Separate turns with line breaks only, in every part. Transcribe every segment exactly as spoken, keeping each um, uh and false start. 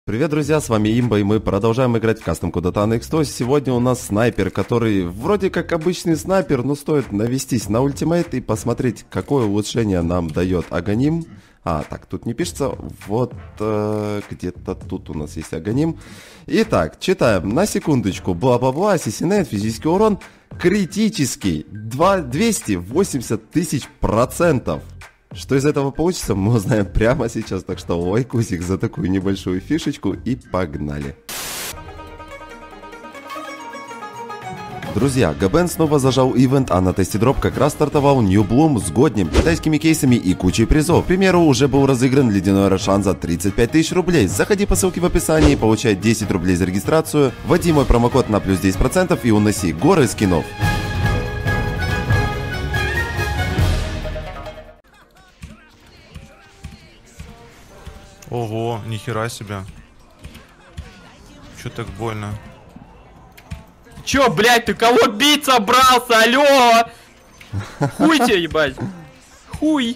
Привет, друзья, с вами Имба, и мы продолжаем играть в кастом Кудата на икс сто. Сегодня у нас снайпер, который вроде как обычный снайпер, но стоит навестись на ультимейт и посмотреть, какое улучшение нам дает Аганим. А, так, тут не пишется, вот э, где-то тут у нас есть Аганим. Итак, читаем, на секундочку, бла-бла-бла, ассасинейт, физический урон, критический, двести восемьдесят тысяч процентов. Что из этого получится, мы узнаем прямо сейчас, так что лайкусик за такую небольшую фишечку и погнали. Друзья, ГБН снова зажал ивент, а на тесте-дроп как раз стартовал New Bloom с годнем, китайскими кейсами и кучей призов. К примеру, уже был разыгран ледяной Рошан за тридцать пять тысяч рублей. Заходи по ссылке в описании, получай десять рублей за регистрацию, вводи мой промокод на плюс десять процентов и уноси горы скинов.
Ого, нихера себе. Чё так больно?
Чё, блядь, ты кого бить собрался, алё? Хуй тебе, ебать. Хуй.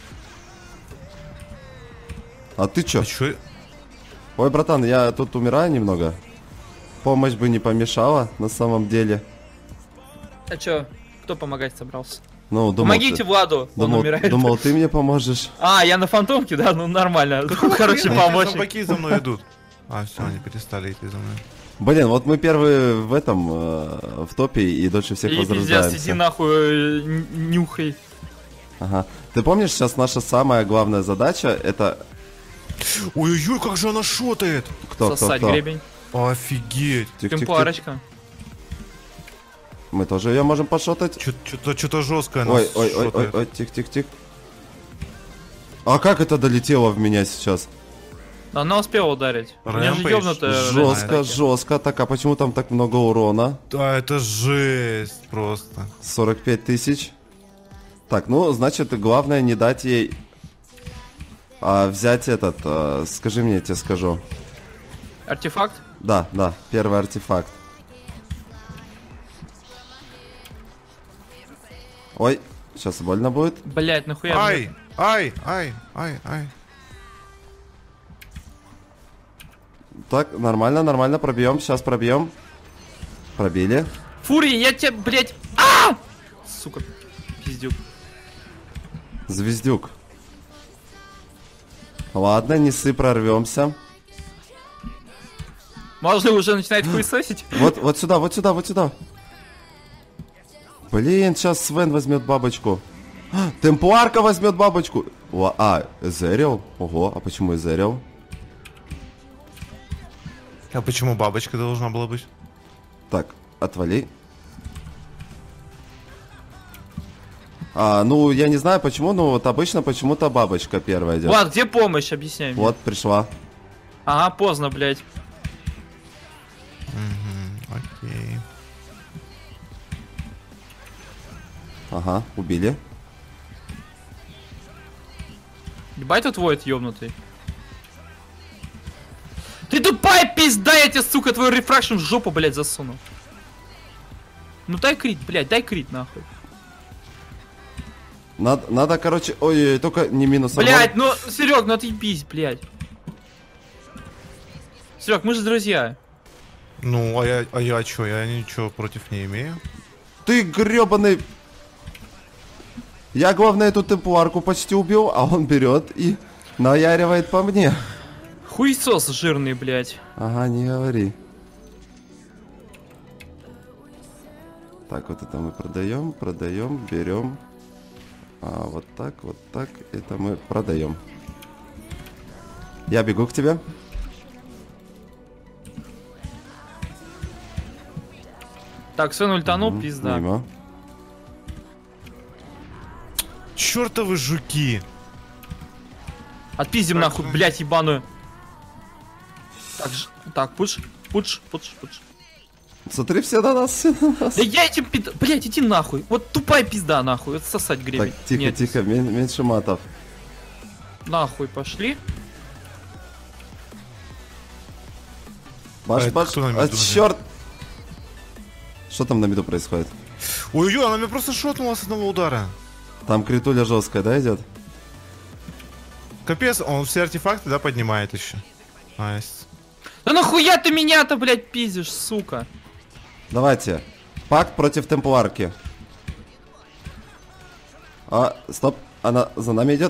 А ты чё?
А чё?
Ой, братан, я тут умираю немного. Помощь бы не помешала, на самом деле.
А чё, кто помогать собрался?
Ну, думал,
Помогите
ты...
Владу, он
думал,
умирает.
Думал, ты мне поможешь.
А, я на фантомке, да? Ну нормально. Короче, помощник.
Собаки за мной идут. А, все, они перестали идти за мной.
Блин, вот мы первые в этом, э, в топе и дольше всех
И
возрождаемся.
пиздец, иди нахуй, э, нюхай.
Ага. Ты помнишь, сейчас наша самая главная задача это...
Ой-ой-ой, как же она шотает!
Кто,
Сосать
кто, кто?
гребень.
Офигеть!
Темпларочка.
Мы тоже ее можем пошотать.
Что-то что-то жесткое нас
Ой, ой, ой, ой,
шотает.
ой, тихо, тихо, тихо. А как это долетело в меня сейчас?
Она успела ударить. У меня же
Рэмпейдж.
ёбнутая.
Жестко, жестко. Так, а почему там так много урона?
Да, это жесть просто.
сорок пять тысяч. Так, ну, значит, главное не дать ей а, взять этот, а, скажи мне, я тебе скажу.
Артефакт?
Да, да, первый артефакт. Ой, сейчас больно будет.
Блять, нахуя?
Ай, ай, ай, ай, ай.
Так, нормально, нормально, пробьем, сейчас пробьем. Пробили.
Фурий, я тебя, блять. А! Сука, пиздюк.
Звездюк. Ладно, не ссы, прорвемся.
Можно уже начинать хуесосить?
Вот, вот сюда, вот сюда, вот сюда. Блин, сейчас Свен возьмет бабочку. А, Темпларка возьмет бабочку. О, а, Эзериал? Ого, а почему Эзериал?
А почему бабочка должна была быть?
Так, отвали. А, ну, я не знаю почему, но вот обычно почему-то бабочка первая идет.
Влад, где помощь? Объясняй мне.
Вот, пришла.
Ага, поздно, блять.
Угу, окей.
Ага, убили.
Ебать тут воет ёбнутый. Ты тупая пизда, я тебе, сука, твой рефракшн в жопу, блядь, засуну. Ну дай крит, блядь, дай крит, нахуй.
Надо, надо, короче, ой, только не минус.
Блядь, ну, Серег, ну отъебись, блядь. Серег, мы же друзья.
Ну, а я, а я чё? Я ничего против не имею.
Ты гребаный. Я, главное, эту темпларку почти убил, а он берет и наяривает по мне.
Хуйсос жирный, блядь.
Ага, не говори. Так, вот это мы продаем, продаем, берем. А вот так, вот так, это мы продаем. Я бегу к тебе.
Так, Свен ультанул,
Мгм,
пизда.
мимо.
Чёртовы жуки!
Отпиздим нахуй, блядь, ебаную. Так, ж- так, пуш, пуш, пуш, пуш.
Смотри, все на нас, все на нас.
Да я этим пид... Блядь, иди нахуй. Вот тупая пизда, нахуй. Вот сосать гребень.
Так, тихо,
Нет.
тихо, мен- меньше матов.
Нахуй пошли.
Баш,
А это
баш,
кто на
а,
медузе?
черт! Что там на меду происходит?
Ой-ой, она меня просто шотнула с одного удара.
Там критуля жесткая, да, идет?
Капец, он все артефакты, да, поднимает еще. Найс.
Да нахуя ты меня-то, блядь, пиздишь, сука?
Давайте. Пакт против темпларки. А, стоп. Она за нами идет.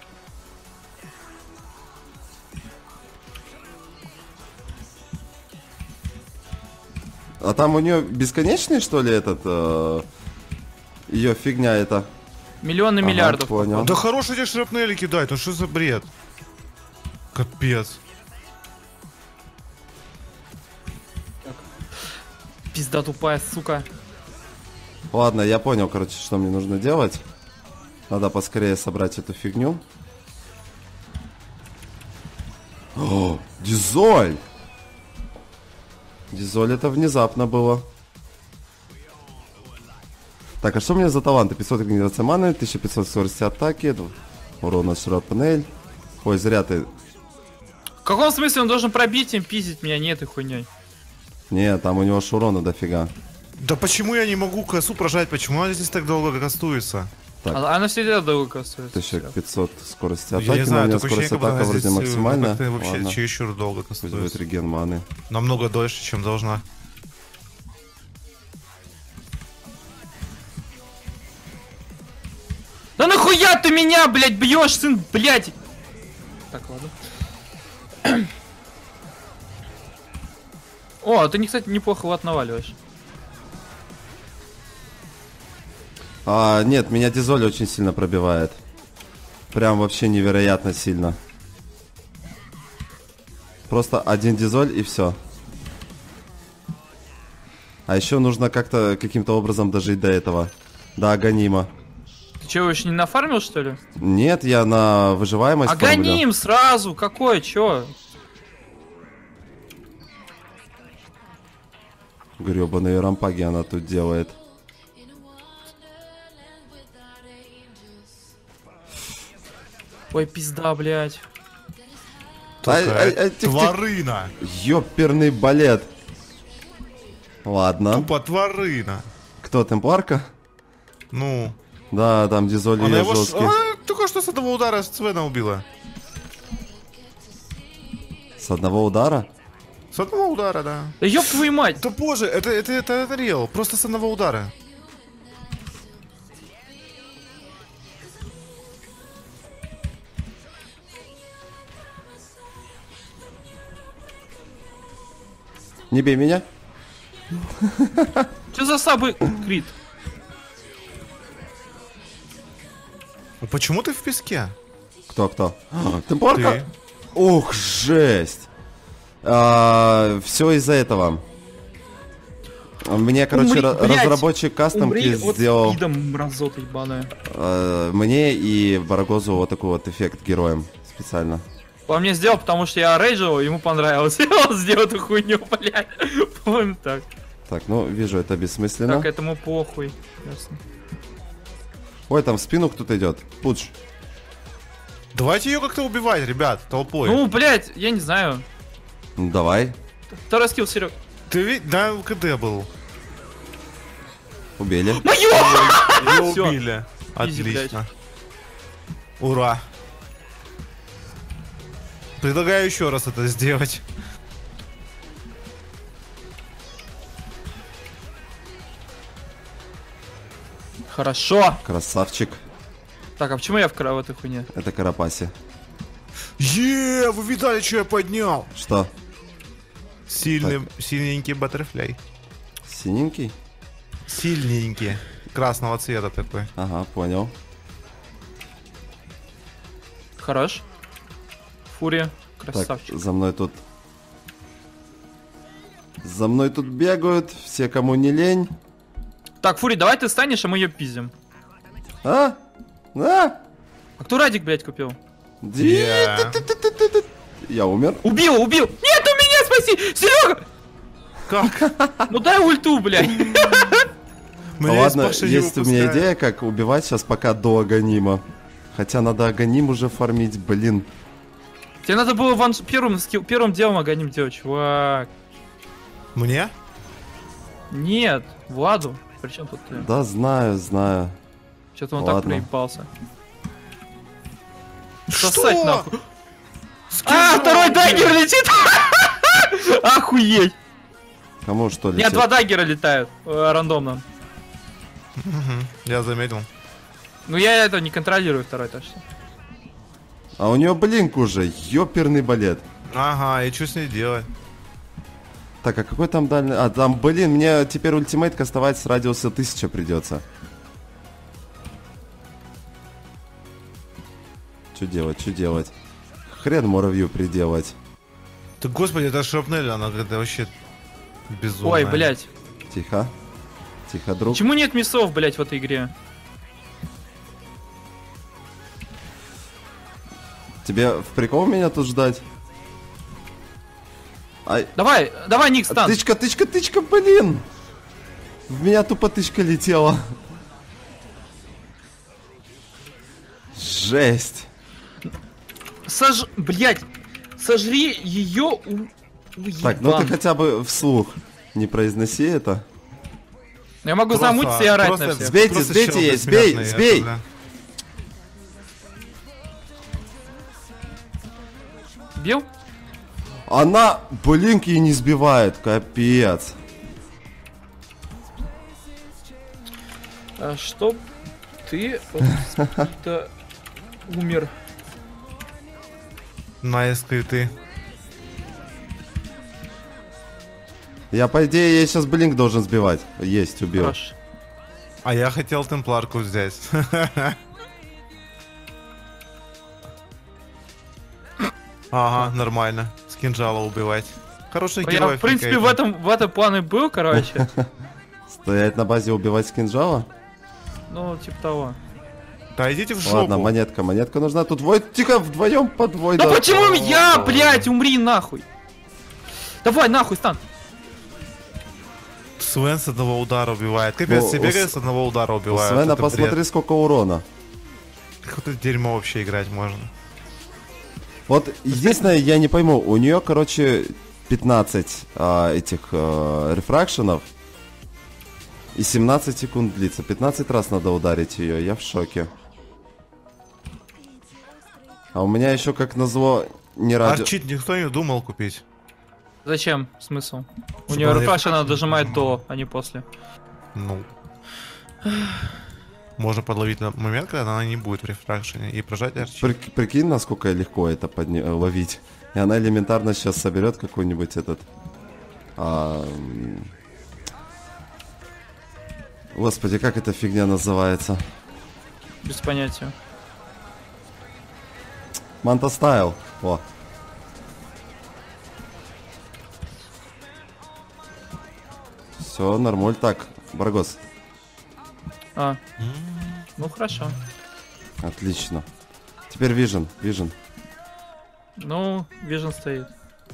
А там у нее бесконечный, что ли, этот... Э, ее фигня это?
Миллионы
Ага,
миллиардов.
понял.
Да хорош эти шрапнели кидать, ну что за бред? Капец.
Пизда тупая, сука.
Ладно, я понял, короче, что мне нужно делать. Надо поскорее собрать эту фигню. О, дизоль! Дизоль это внезапно было. Так, а что у меня за таланты? пятьсот регенерации маны, тысяча пятьсот скорости атаки, урона шрапнель. Ой, зря ты...
В каком смысле он должен пробить им, пиздить меня? Нет, этой хуйней.
Не, там у него ж урона дофига.
Да почему я не могу косу прожать? Почему она здесь так долго кастуется?
Так.
А- Она всегда долго касается.
тысяча пятьсот скорости
Я
атаки,
не знаю,
но у меня
такое
скорость
ощущение,
атака
как
вроде
будто
максимальная.
как-то вообще
Ладно,
чересчур долго
пусть будет
кастуется.
реген маны.
Намного дольше, чем должна.
Да нахуя ты меня, блядь, бьешь, сын, блядь! Так, ладно. О, ты, не, кстати, неплохо вот наваливаешь.
А, нет, меня дизоль очень сильно пробивает. Прям вообще невероятно сильно. Просто один дизоль и все. А еще нужно как-то каким-то образом дожить до этого. До Аганима.
Ты чего, еще не нафармил, что ли?
Нет, я на выживаемость фармлю.
Аганим сразу! Какое, чё?
Гребаные рампаги она тут делает.
Ой, пизда, блядь.
Ай, ай, ай,
Такая
тих, тих.
тварына.
Ёперный балет. Ладно.
Тупо тварына.
Кто, темпларка?
Ну.
Да, там дизоль
Она
её
его... ш-
жесткий.
Она только что с одного удара Свена убила.
С одного удара?
С одного удара, да.
Да ёб твою мать!
Да боже, это, это, это, это реал. Просто с одного удара.
Не бей меня.
Чё за сабы крит?
Ну почему ты в песке?
Кто, кто? А, темпларка?
Ты.
Ух, жесть. А, все из-за этого. Мне, короче,
Умри,
ра-
блядь.
разработчик кастомки
Умри от
сделал
спида, мразота ебаная.
э, мне и Барагозу вот такой вот эффект героем специально.
Он мне сделал, потому что я рейджил, ему понравилось. И он сделал эту хуйню, блядь. По-моему, так.
Так, ну, вижу, это бессмысленно.
Так, этому похуй. Ясно.
Ой, там в спину кто-то идет. Пудж.
Давайте ее как-то убивать, ребят, толпой.
Ну, блядь, я не знаю.
Ну, давай,
Второй скилл, Серег.
Ты ведь, да, КД был.
убили.
Моё!
Ее
Всё.
убили.
Изи,
Отлично. Ура. Предлагаю еще раз это сделать.
Хорошо.
Красавчик.
Так, а почему я в в этой хуйне?
Это Карапаси.
Е, вы видали, что я поднял?
Что?
Сильный, сильненький баттерфляй.
Синенький?
Сильненький. Красного цвета такой.
Ага, понял.
Хорош. Фурия.
Так,
Красавчик.
за мной тут... За мной тут бегают, все, кому не лень.
Так, Фури, давай ты станешь, а мы ее пиздим.
А? А?
А кто Радик, блядь, купил?
Ди-
Я.
ты-ты-ты-ты-ты. Я умер.
Убил, убил! Нет, у меня спаси! Серега!
Как?
Ну дай ульту, блядь.
Ну
Меня из
ладно,
Паши не
есть у меня
выпускают.
идея, как убивать сейчас пока до Аганима. Хотя надо Аганим уже фармить, блин.
Тебе надо было ван... первым, скилл... первым делом Аганим делать, чувак.
Мне?
Нет, Владу. Причем тут ты?
Да, знаю, знаю.
Что-то он так
Ладно.
проебался.
Что?
Сосать нахуй.
С кем
А,
же
второй
он,
дайгер
блядь?
летит! Охуеть!
Кому что
Нет,
летит?
два даггера летают э, рандомно.
Мгм, я заметил.
Ну я это не контролирую второй, так что.
А у нее блинк уже, ёперный балет.
Ага, и что с ней делать?
Так, а какой там дальний... А, там, блин, мне теперь ультимейт кастовать с радиуса тысяча придется. Что делать, что делать? Хрен муравью приделать.
Да господи, это шрапнель, она какая-то вообще безумная.
Ой, блядь.
Тихо. Тихо, друг.
Почему нет мясов, блядь, в этой игре?
Тебе в прикол меня тут ждать? Ай.
Давай, давай, Ник, стан.
Тычка, тычка, тычка, блин! В меня тупо тычка летела. Жесть.
Сож... Блядь. Сожри ее у...
Так, ну ты хотя бы вслух не произноси это.
Я могу
Просто-
замутиться и орать
просто-
на всех.
Сбейте,
просто
сбейте
чел
ей, сбей,
бессмертный,
сбей.
это, бля.
Бил?
Она, блинки и не сбивает, капец.
А, чтоб ты от спида умер.
На скриты.
Я, по идее, ей сейчас блинк должен сбивать. Есть, убил.
Хорош.
А я хотел темпларку взять. Ага, нормально. С кинжала убивать. Хороший
Я,
герой.
в принципе, в этом, в этом плане был, короче.
Стоять на базе, убивать с кинжала?
Ну, типа того.
Да идите в жопу.
Ладно, монетка, монетка нужна. Тут вой, тихо, вдвоем подвой.
Да
да.
почему я, блядь, умри нахуй? Давай, нахуй, стан.
Свен с одного удара убивает. Капец,
Ну,
себе
у С-
с одного удара
У
убивают.
Свена,
Это
посмотри,
бред.
сколько урона.
Какое-то дерьмо вообще играть можно.
Вот, единственное, я не пойму, у нее, короче, пятнадцать а, этих а, рефракшенов и семнадцать секунд длится. пятнадцать раз надо ударить ее, я в шоке. А у меня еще, как назло, не ради...
Арчит никто не думал купить.
Зачем? Смысл? У
Чтобы
нее
она
рефраш надо
рефракшн
дожимать
дожимала.
до, а не после.
Ну. Можно подловить на момент, когда она не будет в рефракшене, и прожать арчит.
Прик- прикинь, насколько легко это подня- ловить. И она элементарно сейчас соберет какой-нибудь этот... а, м, Господи, как эта фигня называется?
Без понятия.
Манта Стайл. О. Все, нормуль. Так, Баргос.
А. Ну хорошо.
Отлично. Теперь Вижен, Вижен.
Ну, Вижен стоит.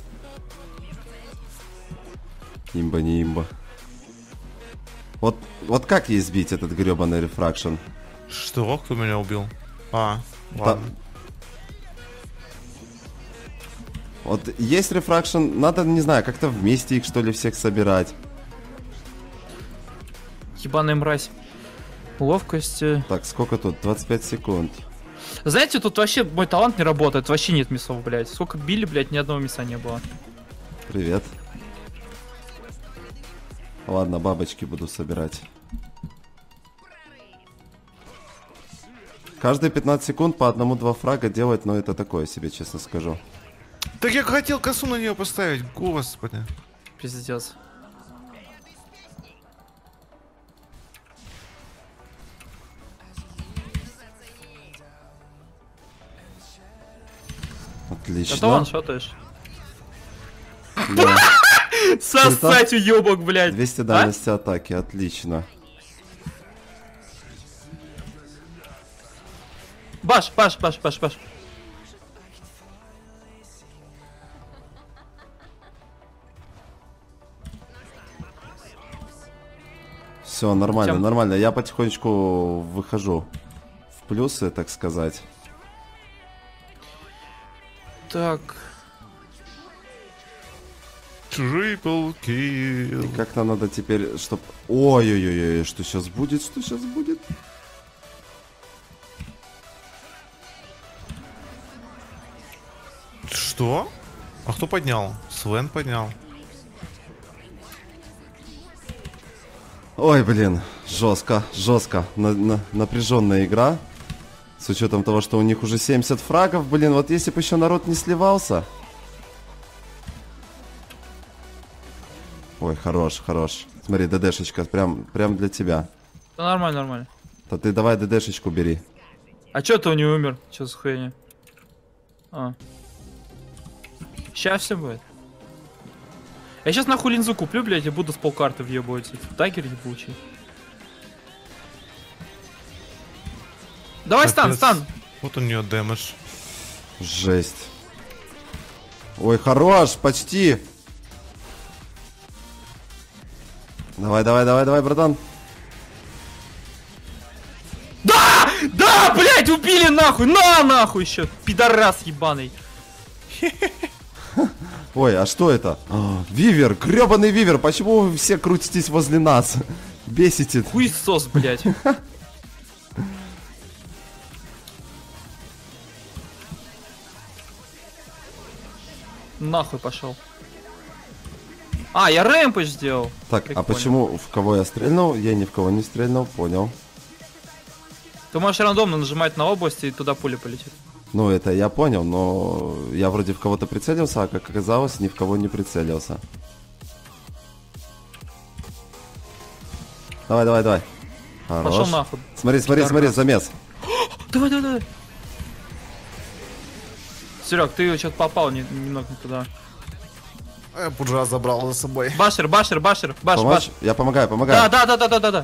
Имба, не имба. Вот, вот как ей сбить этот гребаный рефракшн?
Что? Кто меня убил? А,
Та-
ладно.
Вот есть рефракшн, надо, не знаю, как-то вместе их, что ли, всех собирать.
Ебаная мразь. Ловкость. э.
Так, сколько тут? двадцать пять секунд.
Знаете, тут вообще мой талант не работает. Вообще нет мясов, блядь. Сколько били, блядь, ни одного мяса не было.
Привет. Ладно, бабочки буду собирать. Каждые пятнадцать секунд по одному-два фрага делать, но это такое себе, честно скажу.
Так я хотел косу на нее поставить, господи.
Пиздец.
Отлично.
Это ваншотаешь.
Да.
Сосать уебок, блядь.
двести
А?
дальности атаки, отлично.
Баш, баш, баш, баш, баш.
Все, нормально,
Тем-
нормально. Я потихонечку выхожу в плюсы, так сказать.
Так.
Трипл килл.
И как-то надо теперь, чтоб... Ой-ой-ой, что сейчас будет, что сейчас будет?
Что? А кто поднял? Свен поднял.
Ой, блин, жестко, жестко. На, на, напряженная игра. С учетом того, что у них уже семьдесят фрагов, блин, вот если бы еще народ не сливался. Ой, хорош, хорош. Смотри, ДДшечка, прям, прям для тебя.
Да нормально, нормально.
Да ты давай ДДшечку бери.
А чё ты не умер? Чё за хуйня? А. Сейчас все будет. Я сейчас нахуй линзу куплю, блядь, и буду с полкарты въебывать. Дагер ебучий. Давай стан,
Капец.
стан!
Вот у нее дэмэдж.
Жесть. Ой, хорош, почти. Давай, давай, давай, давай, братан.
Да! Да, блядь, убили нахуй! На нахуй еще! Пидорас ебаный!
Ой, а что это? А, вивер, гребаный вивер, почему вы все крутитесь возле нас? Бесите.
Хуесос, блядь. Нахуй пошел. А, я рэмпэдж сделал.
Так,
Как
а
понял.
почему в кого я стрельнул? Я ни в кого не стрельнул, понял.
Ты можешь рандомно нажимать на область, и туда пуля полетит.
Ну, это я понял, но я вроде в кого-то прицелился, а как оказалось, ни в кого не прицелился. Давай, давай, давай. Хорош.
Пошел нахуй.
Смотри, смотри, смотри, замес.
Давай, давай, давай. Серег, ты что-то попал не- немного не туда.
А я пуджа забрал за собой.
Башер, башер, башер, баш,
Помочь?
баш.
Я помогаю, помогаю.
Да, да, да, да, да, да, да.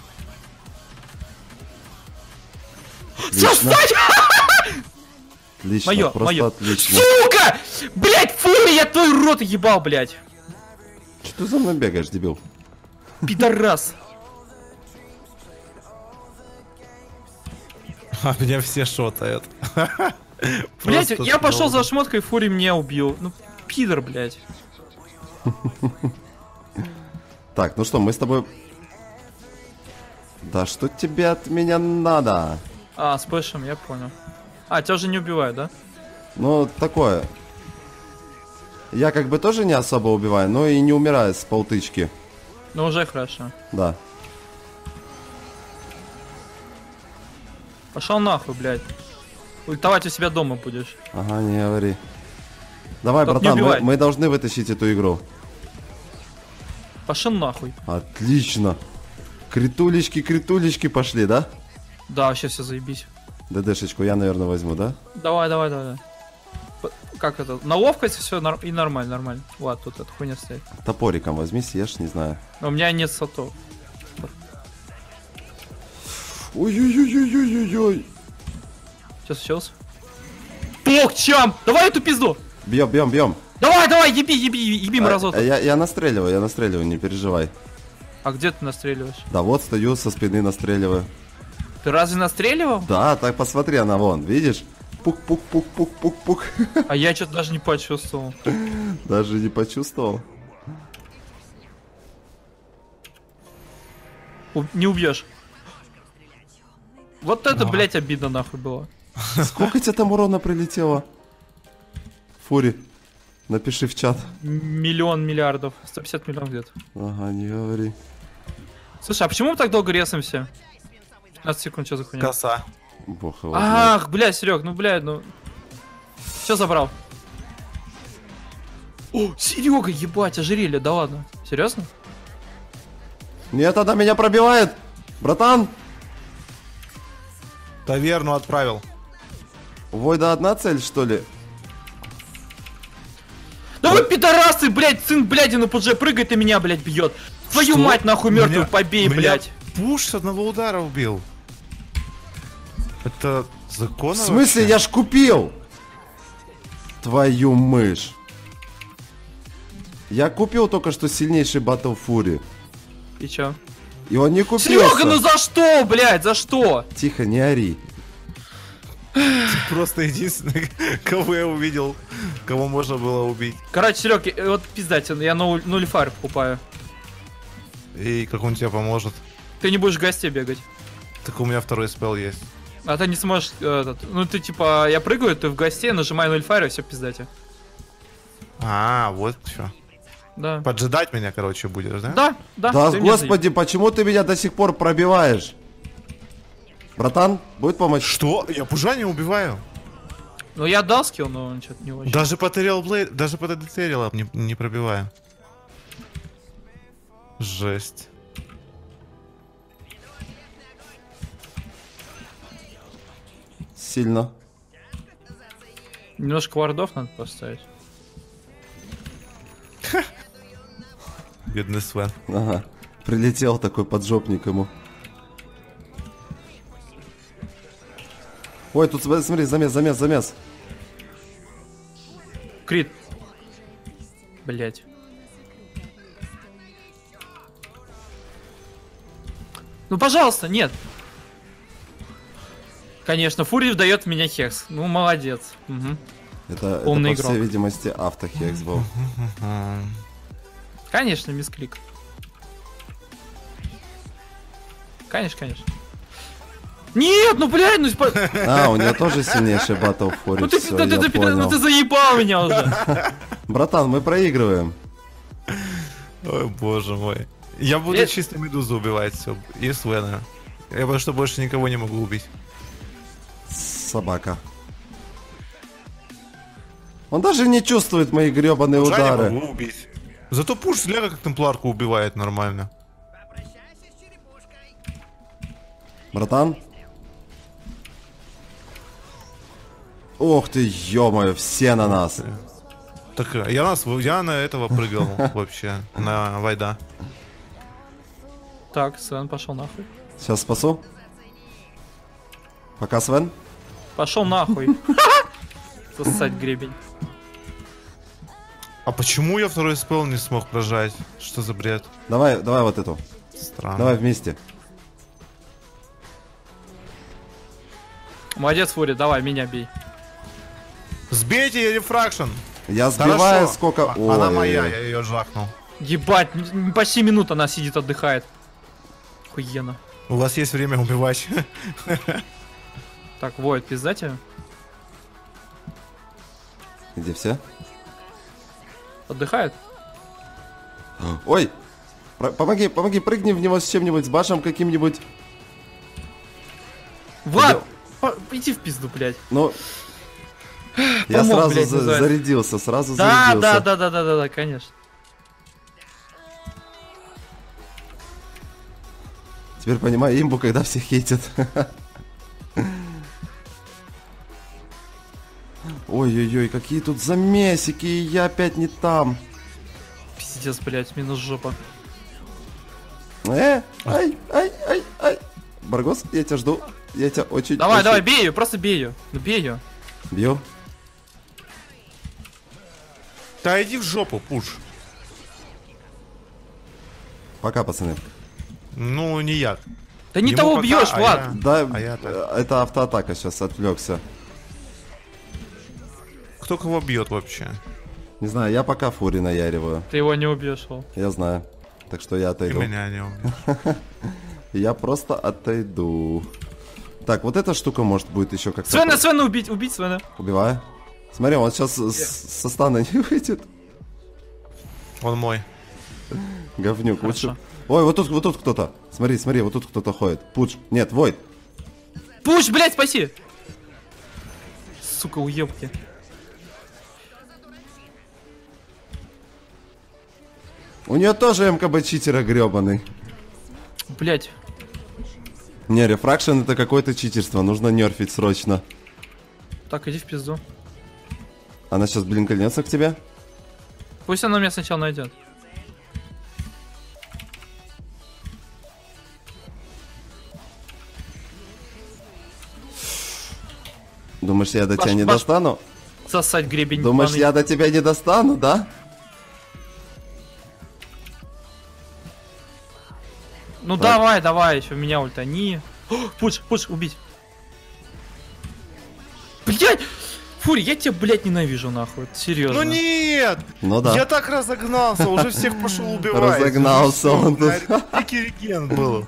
Отлично.
Сосать!
Отлично,
Моё,
просто
моё.
отлично.
Сука! Блять, фури, я твой рот ебал, блять.
Что ты за мной бегаешь, дебил?
Пидорас.
А меня все шотают.
Блять,
Просто
я пошел
долго.
за шмоткой, фури меня убил. Ну, пидор, блять.
Так, ну что, мы с тобой... Да что тебе от меня надо?
А, с пэшем, я понял. А, тебя уже не убивают, да?
Ну, такое. Я как бы тоже не особо убиваю, но и не умираю с полтычки.
Ну, уже хорошо.
Да.
Пошел нахуй, блять. Ультовать у себя дома будешь.
Ага, не говори. Давай,
Только не
братан, мы,
убивай.
мы должны вытащить эту игру.
Пошел нахуй.
Отлично. Критулечки, критулечки пошли, да?
Да, вообще все заебись.
ДДшечку я, наверное, возьму, да?
Давай, давай, давай. давай. П- Как это? На ловкость все и нормально, нормально. Вот, тут эта хуйня стоит.
Топориком возьми, съешь, не знаю.
Но у меня нет сото.
Ой-ой-ой-ой-ой-ой.
Сейчас, сейчас. Похчам! Давай эту пизду!
Бьем, бьем, бьем.
Давай, давай, еби, еби, еби
А,
мразоту.
а я, я настреливаю, я настреливаю, не переживай.
А где ты настреливаешь?
Да вот стою, со спины настреливаю.
Ты разве настреливал?
Да, так посмотри, она вон, видишь? Пук-пук-пук-пук-пук-пук.
А я что-то даже не почувствовал.
Даже не почувствовал.
У- Не убьешь. Вот это, блять, обидно нахуй было.
Сколько тебе там урона прилетело? Фури, напиши в чат.
М- Миллион миллиардов. сто пятьдесят миллионов где-то.
Ага, не говори.
Слушай, а почему мы так долго ресаемся? пятнадцать секунд, что за хуйня?
Коса.
Бог его знает.
Ах, бля, Серег, ну бля, ну. Все забрал. О, Серега, ебать, ожерелье, да ладно. Серьезно?
Нет, она меня пробивает! Братан!
Таверну отправил.
У Войда одна цель, что ли?
Да вы пидорасы, блядь, сын бляди на пудже прыгает и меня, блядь, бьет. Твою
Что?
мать, нахуй, мертвую
Меня-
побей,
меня
блядь.
Пуш с одного удара убил. Это
В
законно?
смысле,
вообще?
я ж купил! Твою мышь. Я купил только что сильнейший Battle Fury.
И чё?
И он не купился.
Серега, ну за что, блядь, за что?
Тихо, не ори.
Просто единственный, кого я увидел, кого можно было убить.
Короче, Серег, я- вот пиздать, я нуль нуль фар покупаю.
И как он тебе поможет.
Ты не будешь в гости бегать.
Так у меня второй спел есть.
А ты не сможешь, э, этот, ну ты типа, я прыгаю, ты в гостей, нажимаю нуль фар и все пиздате.
А, вот что.
Да.
Поджидать меня, короче, будешь, да?
Да, да.
Да,
ты меня
господи, почему ты меня до сих пор пробиваешь? Братан, будет помощь?
Что? Я пужа не убиваю.
заеб- Ну я дал скилл, но он что-то не очень.
Даже по Террел Блейд, даже по Террел не, не пробиваю. Жесть.
Сильно.
Немножко вардов надо поставить.
Бедный Свен.
Ага. Прилетел такой поджопник ему. Ой, тут смотри, замес, замес, замес.
Крит. Блять. Ну пожалуйста, нет. Конечно, Фурий дает в меня хекс. Ну молодец. Угу.
Это, это
Умный
по
игрок.
всей видимости автохекс был.
Конечно, мисклик. Конечно, конечно. Нет, ну блядь, ну спа-
А, у него тоже сильнейший батл в форе.
ну ты,
Всё,
ты- ты-
я
ты-
понял.
ну ты заебал меня уже.
Братан, мы проигрываем.
Ой, боже мой. Я буду
Э-
чисто медузу убивать все. И Свена. Я потому что больше никого не могу убить.
Собака. Он даже не чувствует мои гребаные
Пужа не
удары.
могу убить. Зато пуш Слега как темпларку убивает нормально.
Братан. Ох ты, ё-моё, все на нас.
Так, я на, св- я на этого прыгал вообще. На Вайда.
Так, Свен пошел нахуй.
Сейчас спасу. Пока, Свен.
Пошел нахуй. Сосать гребень.
А почему я второй спел не смог прожать? Что за бред?
Давай, давай вот эту.
Странно.
Давай вместе.
Молодец, Фури, давай, меня бей.
Сбейте рефракшн!
Я сбиваю сколько...
А- Она
Ой,
моя,
ой, ой.
я ее жахнул.
Ебать, м- почти минуту она сидит, отдыхает. Охуенно.
У вас есть время убивать.
Так, Войд, пизда тебе?
Где все?
Отдыхает?
Ой! Про- помоги, помоги, прыгни в него с чем-нибудь, с башем каким-нибудь.
Влад! по- Иди в пизду, блядь.
Ну... Я
Помог,
сразу
блядь,
за-
называется.
зарядился, сразу
Да,
зарядился.
да, да, да, да, да, да, конечно.
Теперь понимаю имбу, когда все хейтят. Ой-ой-ой, какие тут замесики, и я опять не там.
Пиздец, блядь, минус жопа.
Э, ай, ай, ай, ай. Баргос, я тебя жду. Я тебя очень...
Давай,
очень
давай, бей ее, просто бей ее. Ну бей ее.
Бью.
Да иди в жопу, пуш.
Пока, пацаны.
Ну, не я.
Да не
Ему
того
пока,
бьешь,
а
Влад.
я-
Да,
А я так.
э, это автоатака сейчас, отвлекся.
Кто кого бьет вообще?
Не знаю, я пока фури наяриваю.
Ты его не убьешь, Вол.
Я знаю. Так что я
И
отойду.
меня не убьет.
Я просто отойду. Так, вот эта штука может будет еще как-то...
Свена, Свена убить, убить Свена.
Убиваю. Смотри, он сейчас со стана не выйдет.
Он мой.
Говнюк,
Хорошо.
лучше. Ой, вот тут, вот тут кто-то. Смотри, смотри, вот тут кто-то ходит. Пуч. Нет, Войд.
Пуш, блядь, спаси! Сука, уебки.
У нее тоже МКБ читера гребаный.
Блядь.
Не, рефракшн это какое-то читерство. Нужно нерфить срочно.
Так, иди в пизду.
Она сейчас блинканется к тебе.
Пусть она меня сначала найдет.
Думаешь, я до
Баш,
тебя не
баш.
достану?
Сосать гребень.
Думаешь,
ебаный.
я до тебя не достану, да?
Ну давай, давай, еще меня ультани. О, Пуш, пуш, убить. Блять! Фури, я тебя, блядь, ненавижу, нахуй. Серьезно.
Ну нет!
Ну да.
Я так разогнался, уже всех пошел убивать.
Разогнался
Уже всё,
он тут.
блядь, дикий реген был.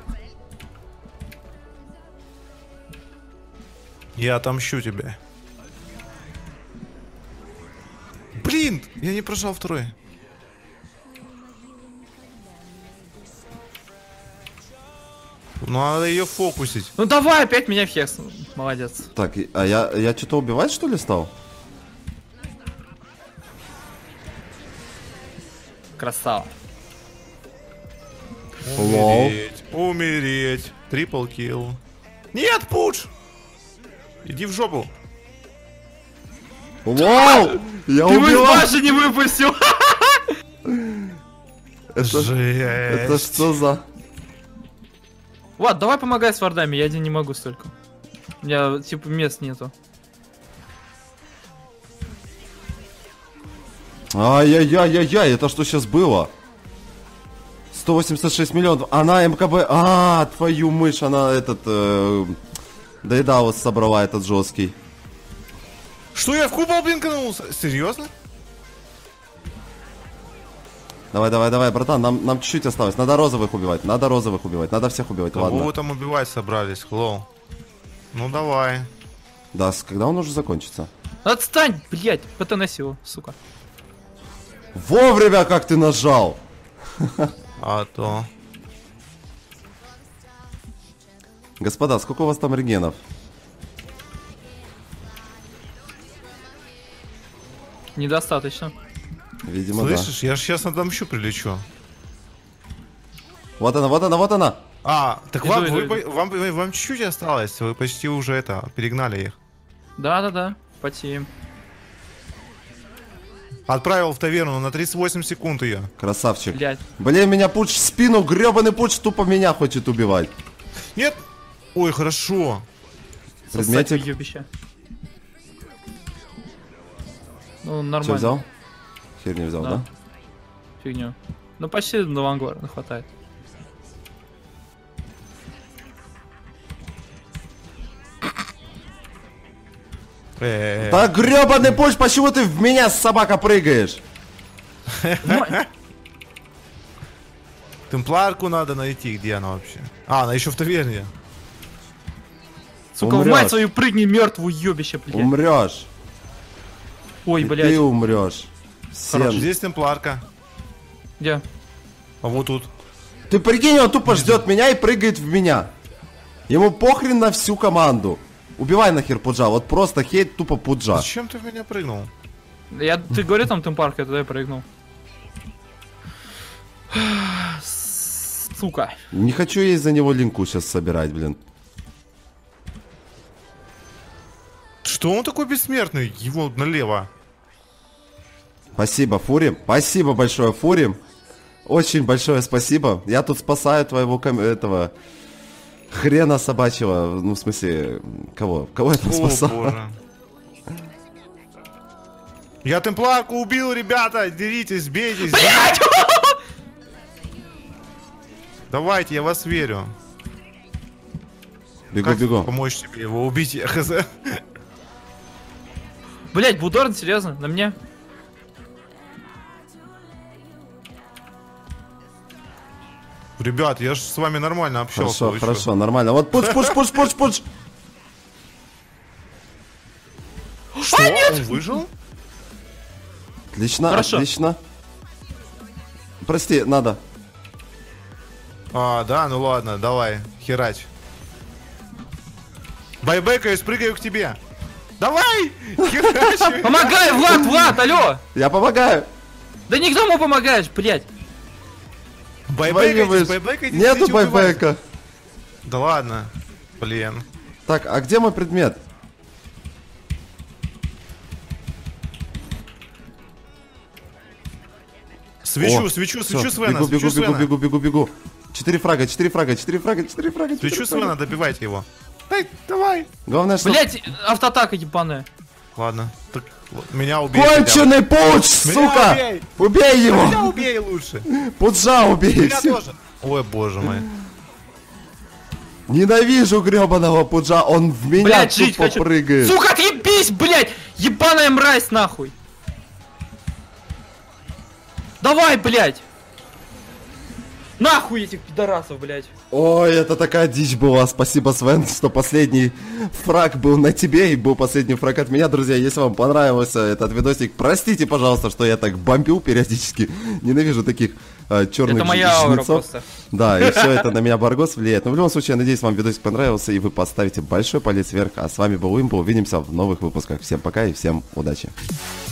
Я отомщу тебя. Блин, я не прожал второй. Ну, надо ее фокусить.
Ну давай, опять меня в хекс. Молодец.
Так, и- а я, я что-то убивать, что ли, стал?
Красава.
Умереть. Умереть. Трипл килл. Нет, пуш! Иди в жопу.
Вау! Я
Ты
убил!
даже не выпустил.
Это,
Жесть.
это что за...
Влад, давай помогай с вардами, я один не могу столько. У меня, типа, мест нету.
Ай-яй-яй-яй-яй, это что сейчас было? сто восемьдесят шесть миллионов. Она МКБ... А, твою мышь, она этот... Э, Дейдаус собрала этот жесткий.
Что, я в купол блинканулся? Серьезно?
Давай, давай, давай, братан, нам, нам чуть-чуть осталось. Надо розовых убивать, надо розовых убивать, надо всех убивать,
Кого
ладно.
вы там убивать собрались, хлоу? Ну давай.
Да, с- когда он уже закончится?
Отстань, блять, потоноси его, сука.
Вовремя как ты нажал!
А то.
Господа, сколько у вас там регенов?
Недостаточно.
Видимо,
Слышишь, я же сейчас отомщу прилечу.
да. Вот она, вот она, вот она!
А, так
Иду,
вам,
иду,
вы
иду.
по- вам, вы- вам чуть-чуть осталось, вы почти уже это, перегнали их.
Да-да-да, потеем.
Отправил в таверну на тридцать восемь секунд ее.
Красавчик.
Блять.
Блин, меня пуч в спину, гребаный пуч тупо меня хочет убивать.
Нет! Ой, хорошо.
Предметик.
Ёбища. Ну,
Что
нормально.
взял? Хер не взял, да?
Да. Фигню. Ну, почти на вангуар не хватает.
Э-э-э.
Да гребаный пуч, почему ты в меня, собака, прыгаешь?
Темпларку надо найти, где она вообще? А, она еще в таверне.
Сука, в
Умрёшь.
мать свою прыгни, мертвую ёбище, блядь.
Умрешь.
Ой,
И
блядь.
ты умрешь. Всем.
Здесь темпларка.
Где?
А вот тут.
Ты прикинь, он тупо ждет меня и прыгает в меня. Ему похрен на всю команду. Убивай нахер пуджа, вот просто хейт тупо пуджа.
Зачем ты в меня прыгнул?
Я, ты говорил там темпарк, я туда и прыгнул. Сука.
Не хочу я из-за него линку сейчас собирать, блин.
Что он такой бессмертный? Его налево.
Спасибо, Фурим. Спасибо большое, Фурим. Очень большое спасибо. Я тут спасаю твоего ком- этого хрена собачьего. Ну, в смысле, кого? Кого я там
О,
спасал?
боже. Я темпларку убил, ребята! Деритесь, бейтесь! Давайте, я вас верю.
Бегу,
Как
бегу.
помочь тебе его убить? Я хз.
Блять, Будорн, серьезно, на мне?
Ребят, я же с вами нормально общался.
Хорошо,
вы чё?
хорошо, нормально. Вот пуш, пуш, пуш, пуш, пуш.
Что? Он выжил?
Отлично,
Хорошо.
отлично. Прости, надо.
А, да, ну ладно, давай, херач. Байбекаюсь, прыгаю к тебе. Давай! Херач!
Помогай, Влад, Влад, алло!
Я помогаю.
Да никому помогаешь, блять.
Байбекайтесь,
Твою
байбекайтесь,
Нету
идите убивать.
байбека.
Да ладно, блин.
Так, а где мой предмет?
Свечу,
О,
свечу,
всё,
свечу Свена,
бегу,
свечу
бегу, бегу,
Свена.
бегу, бегу, бегу. Четыре фрага, четыре фрага, четыре фрага, четыре фрага, четыре фрага. четыре
Свечу
фрага.
Свена, добивайте его. Дай, давай.
Главное, что...
Блять, автоатака ебаная.
Ладно, так, вот, меня убей. хотя бы.
Конченый пауч,
Меня
сука!
убей.
Убей
Меня
его!
убей лучше.
Пуджа убей!
Меня
всё.
тоже. Ой, боже мой.
Ненавижу гребаного пуджа, он в меня
Блять, жить
тупо
хочу.
прыгает.
Сука, отъебись, блять! Ебаная мразь, нахуй! Давай, блять! Нахуй этих пидорасов, блядь.
Ой, это такая дичь была. Спасибо, Свен, что последний фраг был на тебе и был последний фраг от меня. Друзья, если вам понравился этот видосик, простите, пожалуйста, что я так бомбил периодически. Ненавижу таких э, черных
Это моя аура
жнецов.
просто.
Да, и все это на меня Баргос влияет. Но в любом случае, я надеюсь, вам видосик понравился, и вы поставите большой палец вверх. А с вами был Импо. Увидимся в новых выпусках. Всем пока и всем удачи.